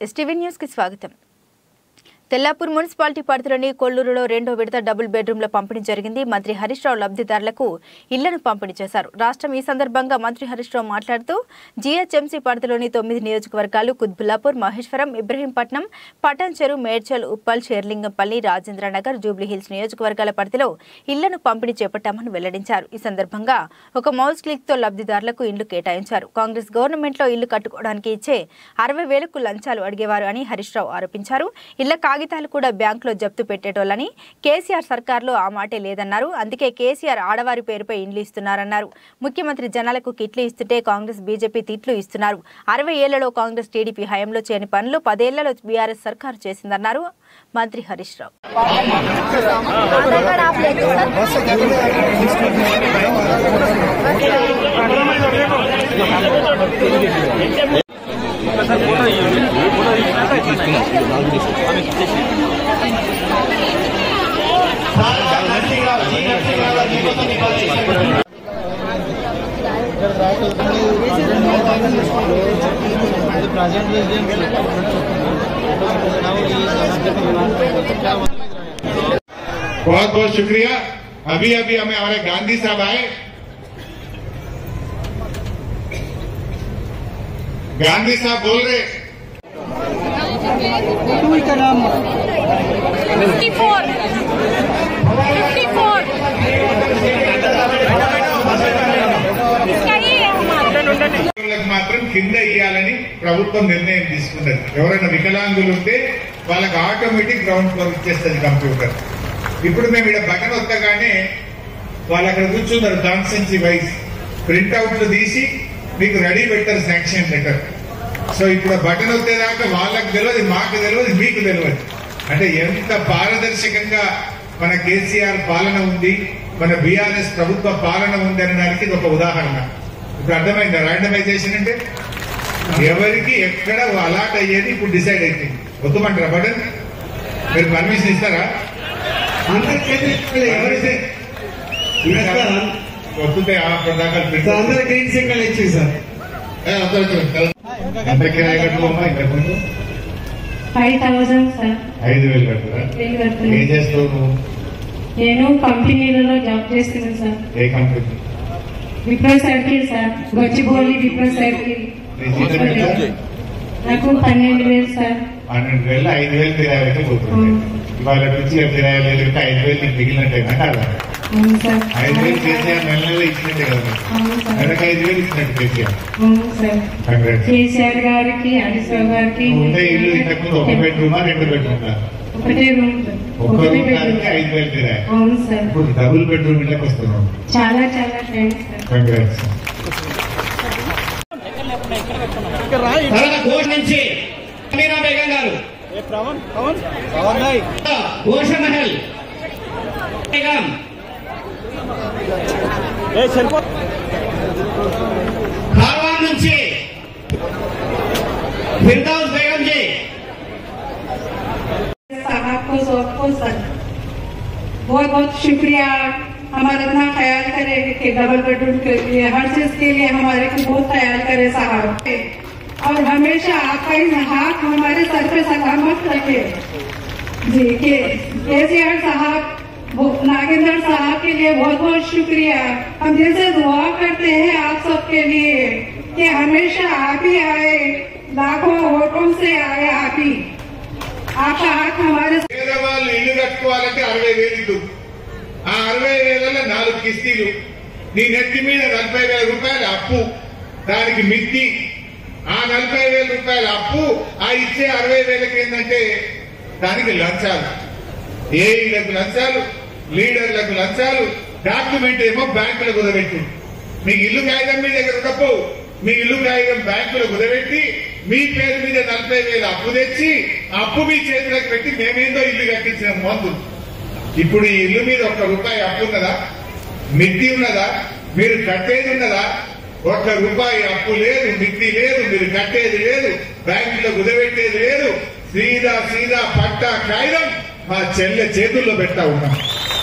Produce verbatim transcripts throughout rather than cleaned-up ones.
STV news కి స్వాగతం. Tellapur municipality పరిధిలోని కొల్లూరులో రెండో విడత డబుల్ బెడ్రూమ్ల పంపిణీ జరిగింది. మంత్రి హరీష్ రావు లబ్ధిదారులకు ఇళ్లను పంపిణీ చేశారు. రాష్ట్రం ఈ సందర్భంగా మంత్రి హరీష్ రావు మాట్లాడుతూ జీహెచ్ఎంసీ పరిధిలోని తొమ్మిది నియోజకవర్గాలు కుత్బుల్లాపూర్, మహేశ్వరం, ఇబ్రహీంపట్నం, పటాన్ చెరు, మేడ్చల్, ఉప్పల్, షేర్లింగంపల్లి, రాజేంద్రనగర్, జూబ్లీహిల్స్ నియోజకవర్గాల పరిధిలో ఇళ్లను పంపిణీ చేపట్టామని వెల్లడించారు. ఈ సందర్భంగా ఒక మౌస్ క్లిక్ తో లబ్ధిదారులకు ఇళ్లు కేటాయించారు. కాంగ్రెస్ గవర్నమెంట్ లో ఇల్లు కట్టుకోవడానికి ఇచ్చే అరవై వేలకు లంచాలు అడిగేవారు అని హరీష్ రావు ఆరోపించారు. ఇళ్ల కాగితాలు కూడా బ్యాంకులో జప్తు పెట్టేటోళ్ళని, కేసీఆర్ సర్కార్లో ఆ మాటే లేదన్నారు. అందుకే కేసీఆర్ ఆడవారి పేరుపై ఇండ్లు ఇస్తున్నారన్నారు. ముఖ్యమంత్రి జనాలకు కిట్లు ఇస్తుంటే కాంగ్రెస్, బీజేపీ తిట్లు ఇస్తున్నారు. అరవై ఏళ్లలో కాంగ్రెస్, టీడీపీ హయాంలో చేయని పనులు పదేళ్లలో బీఆర్ఎస్ సర్కారు చేసిందన్నారు మంత్రి హరీష్ రావు. बहुत बहुत शुक्रिया. अभी अभी हमें हमारे गांधी साहब आए. गांधी साहब बोल रहे का नाम మాత్రం కింద ఇయ్యాలని ప్రభుత్వం నిర్ణయం తీసుకున్నది. ఎవరైనా వికలాంగులు ఉంటే వాళ్ళకి ఆటోమేటిక్ గ్రౌండ్ ఫ్లోర్ ఇచ్చేస్తుంది కంప్యూటర్. ఇప్పుడు మేము ఇక్కడ బటన్ వద్దగానే వాళ్ళు అక్కడ కూర్చున్నారు, కాన్స్టెన్సీ వైజ్ ప్రింట్అవుట్లు తీసి మీకు రెడీ పెట్టారు శాంక్షన్ లెటర్. సో ఇప్పుడు బటన్ వచ్చేదాకా వాళ్ళకి తెలియదు, మాకు తెలియదు, మీకు తెలియదు. అంటే ఎంత పారదర్శకంగా మన కేసీఆర్ పాలన ఉంది, మన బీఆర్ఎస్ ప్రభుత్వ పాలన ఉంది అనడానికి ఇది ఒక ఉదాహరణ. ఇప్పుడు అర్థమైందా ర్యాండమైజేషన్ అంటే? ఎవరికి ఎక్కడ అలాట్ అయ్యేది ఇప్పుడు డిసైడ్ అయిపోయింది. వద్దుమంటారా బటన్? మీరు పర్మిషన్ ఇస్తారా? ఎవరైతే వద్దుతే దాకా గ్రీన్ సిగ్నల్ ఇచ్చింది సార్. ఎంత కిరాయి కట్టుకోమా? ఇంతకుముందు ఫైవ్ థౌసండ్ సార్. ఐదు వేలు కట్టురా. ఏం చేస్తావు నువ్వు? నేను కంపెనీలలో జాబ్ చేస్తున్నాను సార్. ఏ company? Wipro circle sir, Gachibowli Wipro circle. నాకు పన్నెండు వేలు సార్. పన్నెండు వేలు ఐదు వేలు కిరాయి అయితే పోతుంది. ఇవాళ నుంచి కిరాయి వేలు ఐదు వేలు నీకు మిగిలినట్టే కదా. అవును సార్. ఐదు వేలు కేసీఆర్ నెల నెల ఇచ్చినట్టే కదా. నెలకు ఐదు వేలు ఇచ్చినట్టు కేసీఆర్. అవును సార్. కేసీఆర్ గారికి, హరీష్ రావు గారికి ఉండే ఇల్లు ఇంతకుముందు ఒక బెడ్రూమా రెండు బెడ్రూమా? ఒకటే రూమ్. ఒక్క రూమ్ దానికి ఐదు వేలు కిరాయి. అవును సార్. ఇప్పుడు డబుల్ బెడ్రూమ్ ఇళ్ళకి వస్తున్నాం. చాలా చాలా థ్యాంక్స్ సార్. కంగ్రాట్స్. ఘోష్ నుంచి మీరా బేగం గారు, ఘోషమహల్ బేగం, ఖార్వాన్ నుంచి ఫిర్దౌస్ బేగం जी साहब को सबको सर बहुत बहुत शुक्रिया. हमारा इतना ख्याल करे कि डबल बेडरूम के लिए, हर चीज के लिए हमारे को बहुत ख्याल करे साहब. और हमेशा आपका ही हाथ हमारे सर पे सलामत रखे जी. के केसीआर साहब, नागेंद्र साहब के लिए बहुत बहुत शुक्रिया. हम दिल से दुआ करते हैं आप सबके लिए कि हमेशा आप ही आए, लाखों वोटों से आए आप ही. आपका हाथ हमारे పేదవాళ్ళు ఇల్లు కట్టుకోవాలంటే అరవై వేలు ఇల్లు. ఆ అరవై వేలలో నాలుగు కిస్తీలు, నీ నెత్తి మీద నలభై వేల రూపాయల అప్పు, దానికి మిత్తి. ఆ నలభై వేల రూపాయల అప్పు, ఆ ఇచ్చే అరవై వేలకి ఏంటంటే దానికి లంచాలు. ఏ ఇళ్లకు లంచాలు, లీడర్లకు లంచాలు, డాక్యుమెంట్ ఏమో బ్యాంకులో కుదబెట్టు. మీకు ఇల్లు కాగితం మీ దగ్గర ఉండపో, మీ ఇల్లు కాగితం బ్యాంకులో కుదబెట్టి మీ పేరు మీద నలభై వేలు అప్పు తెచ్చి అప్పు మీ చేతులకు పెట్టి మేమేందో ఇల్లు కట్టించిన మందు. ఇప్పుడు ఈ ఇల్లు మీద ఒక్క రూపాయి అప్పు ఉన్నదా? మిత్తి ఉన్నదా? మీరు కట్టేది ఉన్నదా? ఒక్క రూపాయి అప్పు లేదు, మిత్తి లేదు, మీరు కట్టేది లేదు, బ్యాంకులో కుదబెట్టేది లేదు. సీదా సీదా పట్టా కాగితం మా చెల్లె చేతుల్లో పెడతా ఉన్నాం.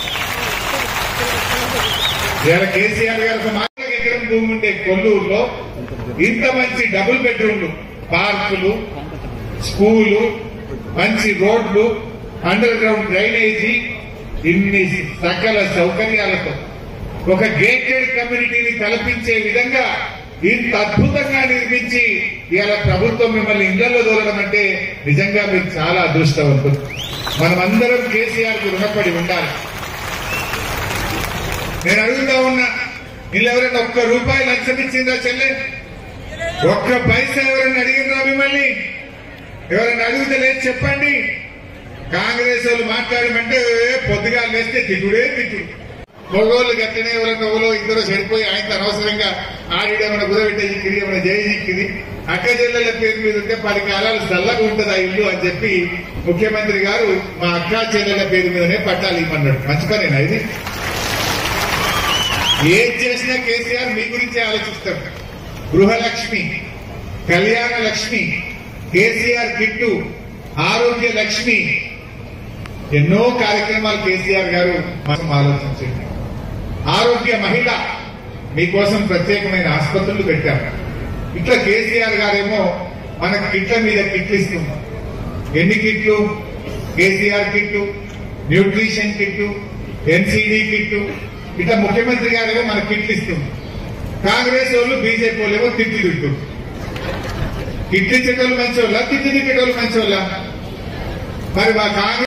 ఇవాళ కేసీఆర్ గారు ఒక మాట ఎకరం భూమి ఉండే కొల్లూరులో ఇంత మంచి డబుల్ బెడ్రూమ్లు, పార్కులు, స్కూలు, మంచి రోడ్లు, అండర్ గ్రౌండ్ డ్రైనేజీ, ఇన్ని సకల సౌకర్యాలతో ఒక గేటెడ్ కమ్యూనిటీని కల్పించే విధంగా ఇంత అద్భుతంగా నిర్మించి ఇవాళ ప్రభుత్వం మిమ్మల్ని ఇళ్లలో దూరడం అంటే నిజంగా మీరు చాలా అదృష్టవంతులు. మనమందరం కేసీఆర్ కు రుణపడి ఉండాలి. నేను అడుగుతా ఉన్నా, వీళ్ళు ఎవరైనా ఒక్క రూపాయి లంచం ఇచ్చిందా చెల్లె? ఒక్క పైసా ఎవరైనా అడిగినరా మిమ్మల్ని? ఎవరైనా అడిగితే లేదు చెప్పండి. కాంగ్రెస్ వాళ్ళు మాట్లాడమంటే పొద్దుగా లేస్తే తిట్టుడే తిట్టుడు. మగోళ్ళు గట్లనే ఎవరైనా ఎవరో ఇద్దరు చెడిపోయి ఆయనతో అనవసరంగా ఆడిడేమైనా కుదబెట్టే చిక్కిది, ఏమైనా జయ చిక్కిది, అక్క చెల్లెల పేరు మీద ఉంటే పది కాలాలు చల్లగా ఉంటుంది ఆ ఇల్లు అని చెప్పి ముఖ్యమంత్రి గారు మా అక్క చెల్లెల పేరు మీదనే పట్టాలి ఇమ్మన్నాడు. మంచి పనేనా ఇది? ఏం చేసినా కేసీఆర్ మీ గురించి ఆలోచిస్తాడు. గృహలక్ష్మి, కళ్యాణ లక్ష్మి, కేసీఆర్ కిట్టు, ఆరోగ్య లక్ష్మి, ఎన్నో కార్యక్రమాలు కేసీఆర్ గారు మనం ఆలోచించండి. ఆరోగ్య మహిళ మీకోసం ప్రత్యేకమైన ఆసుపత్రులు పెట్టారు. ఇట్లా కేసీఆర్ గారేమో మన కిట్ల మీద కిట్లు ఇస్తున్నాం. ఎన్ని కిట్లు? KCR kit, nutrition kit, NCD kit, ఇట్లా ముఖ్యమంత్రి గారేమో మన కిట్లు ఇస్తున్నాం. కాంగ్రెస్ వాళ్ళు, బీజేపీ వాళ్ళేమో తిట్టి తిట్టు. కిట్లు ఇచ్చేటోళ్ళు మంచి వాళ్ళ, తిట్టి తిట్టేటోళ్ళు మంచి వాళ్ళ? మరి మా కాంగ్రెస్